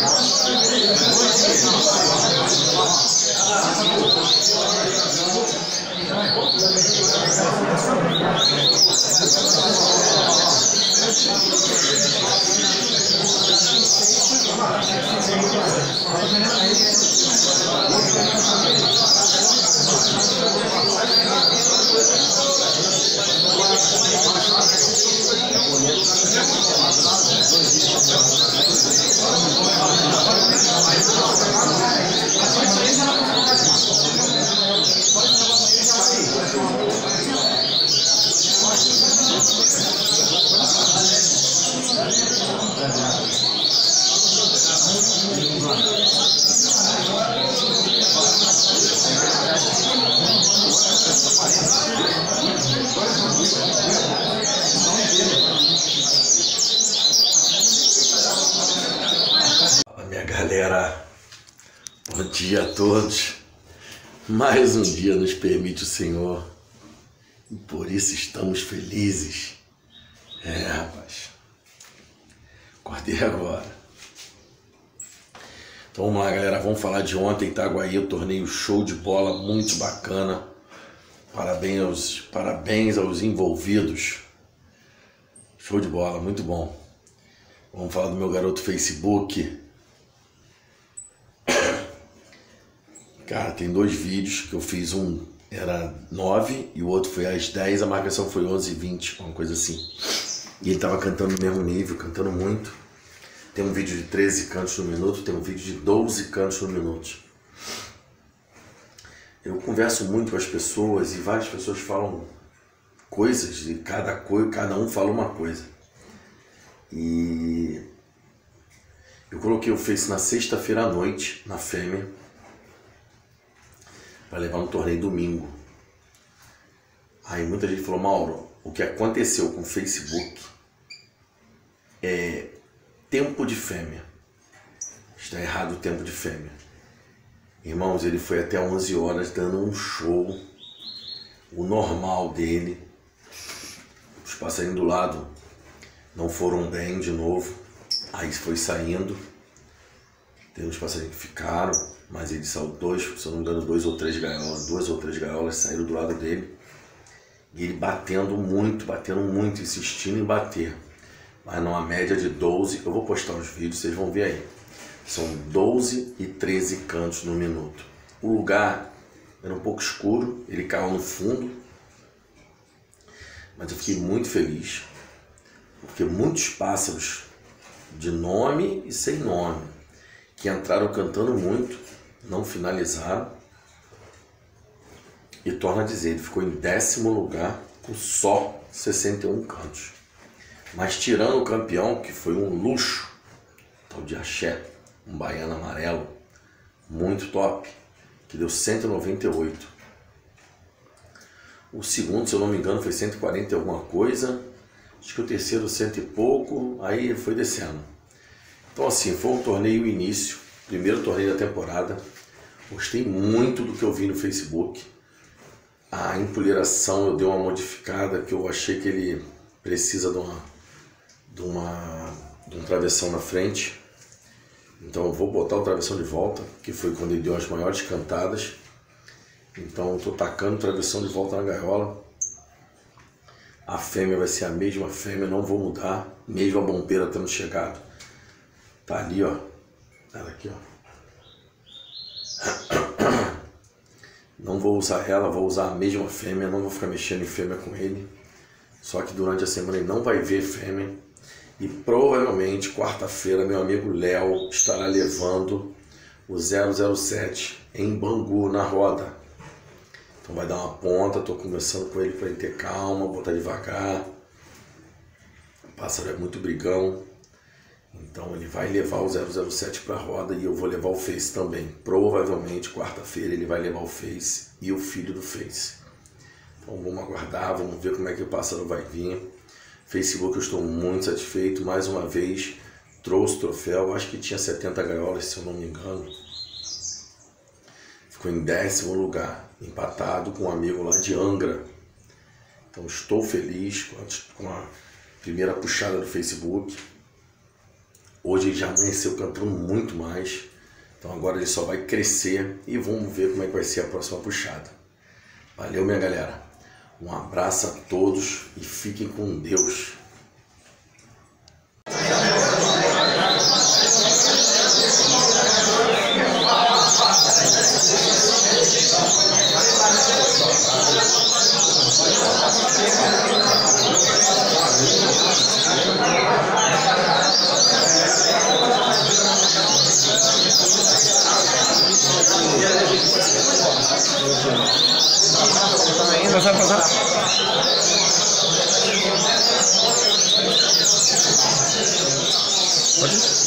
Minha galera, bom dia a todos. Mais um dia nos permite o Senhor e por isso estamos felizes. Rapaz, acordei agora. Então vamos lá, galera, vamos falar de ontem em Itaguaí, o torneio show de bola, muito bacana. Parabéns aos envolvidos. Show de bola, muito bom. Vamos falar do meu garoto Facebook. Cara, tem dois vídeos que eu fiz, um era 9 e o outro foi às 10, a marcação foi 11h20, uma coisa assim. E ele tava cantando no mesmo nível, cantando muito. Tem um vídeo de 13 cantos no minuto, tem um vídeo de 12 cantos no minuto. Eu converso muito com as pessoas e várias pessoas falam coisas, e cada um fala uma coisa. E eu coloquei o Face na sexta-feira à noite, na fêmea, para levar no torneio domingo. Aí muita gente falou: Mauro, o que aconteceu com o Facebook é tempo de fêmea. Está errado o tempo de fêmea. Irmãos, ele foi até 11 horas dando um show, o normal dele. Os passarinhos do lado não foram bem de novo, aí foi saindo. Tem uns passarinhos que ficaram, mas ele saiu se eu não me engano, duas ou três gaiolas saíram do lado dele. E ele batendo muito, insistindo em bater. Mas numa média de 12, eu vou postar os vídeos, vocês vão ver aí. São 12 e 13 cantos no minuto. O lugar era um pouco escuro, ele caiu no fundo. Mas eu fiquei muito feliz, porque muitos pássaros de nome e sem nome, que entraram cantando muito, não finalizaram. E torna a dizer, ele ficou em 10º lugar com só 61 cantos. Mas tirando o campeão, que foi um luxo, tal de axé, um baiano amarelo, muito top, que deu 198. O segundo, se eu não me engano, foi 140 e alguma coisa. Acho que o terceiro 100 e pouco, aí ele foi descendo. Então assim, foi um torneio início, primeiro torneio da temporada. Gostei muito do que eu vi no Facebook. A empolheiração eu dei uma modificada, que eu achei que ele precisa de um travessão na frente. Então eu vou botar o travessão de volta, que foi quando ele deu as maiores cantadas. Então eu estou tacando o travessão de volta na gaiola. A fêmea vai ser a mesma fêmea, não vou mudar, mesmo a bombeira tendo chegado. Tá ali, ó. Ela aqui, ó. Não vou usar ela, vou usar a mesma fêmea, não vou ficar mexendo em fêmea com ele. Só que durante a semana ele não vai ver fêmea. E provavelmente quarta-feira meu amigo Léo estará levando o 007 em Bangu na roda. Então vai dar uma ponta, estou conversando com ele para ele ter calma, botar devagar. O pássaro é muito brigão. Então ele vai levar o 007 para a roda e eu vou levar o Face também. Provavelmente quarta-feira ele vai levar o Face e o filho do Face. Então vamos aguardar, vamos ver como é que o pássaro vai vir. Facebook, eu estou muito satisfeito. Mais uma vez trouxe o troféu. Acho que tinha 70 gaiolas, se eu não me engano. Ficou em 10º lugar, empatado com um amigo lá de Angra. Então estou feliz com a primeira puxada do Facebook. Hoje ele já amanheceu cantando muito mais. Então agora ele só vai crescer e vamos ver como é que vai ser a próxima puxada. Valeu, minha galera. Um abraço a todos e fiquem com Deus. Pasar. Pode ir.